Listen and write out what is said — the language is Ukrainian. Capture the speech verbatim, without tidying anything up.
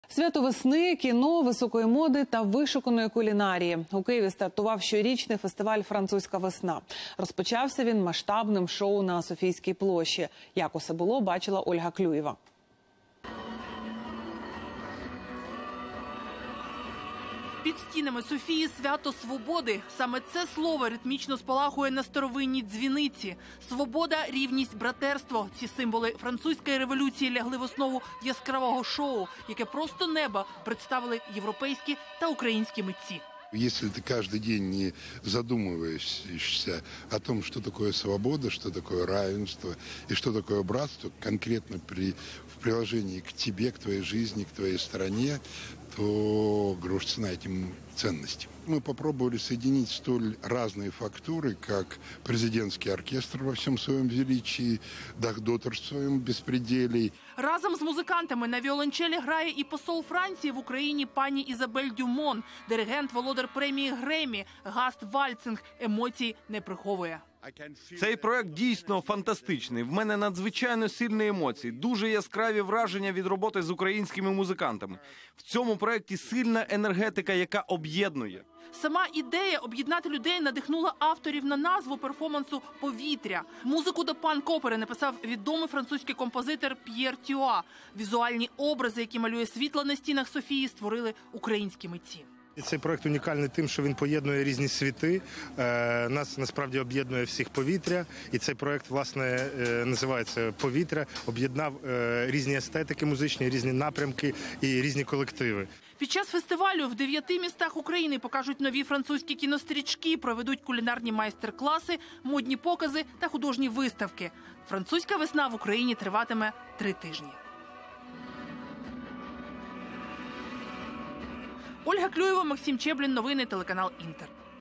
Свято весни, кіно, високої моди та вишуканої кулінарії. У Києві стартував щорічний фестиваль «Французька весна». Розпочався він масштабним шоу на Софійській площі. Як усе було, бачила Ольга Клюєва. Під стінами Софії свято свободи. Саме це слово ритмічно спалахує на старовинній дзвіниці. Свобода, рівність, братерство – ці символи французької революції лягли в основу яскравого шоу, яке просто неба представили європейські та українські митці. Если ты каждый день не задумываешься о том, что такое свобода, что такое равенство и что такое братство, конкретно при, в приложении к тебе, к твоей жизни, к твоей стране, то грош цена этим ценностям. Мы попробовали соединить столь разные фактуры, как президентский оркестр во всем своем величии, Дахдотер в своем беспределе. Разом з музикантами на віолончелі грає і посол Франції в Україні пані Ізабель Дюмон. Диригент, володар премії Греммі Гаст Вальцинг емоцій не приховує. Цей проект дійсно фантастичний. В мене надзвичайно сильні емоції, дуже яскраві враження від роботи з українськими музикантами. В цьому проекті сильна енергетика, яка об'єднує. Сама ідея об'єднати людей надихнула авторів на назву перформансу «Повітря». Музику до панк-опери написав відомий французький композитор П'єр Тюа. Візуальні образи, які малює світло на стінах Софії, створили українські митці. Цей проект унікальний тим, що він поєднує різні світи. Нас насправді об'єднує всіх повітря. І цей проект, власне, називається «Повітря». Об'єднав різні естетики музичні, різні напрямки і різні колективи. Під час фестивалю в дев'яти містах України покажуть нові французькі кінострічки, проведуть кулінарні майстер-класи, модні покази та художні виставки. Французька весна в Україні триватиме три тижні. Ольга Клюєва, Максим Чеблін. Новини телеканал «Інтер».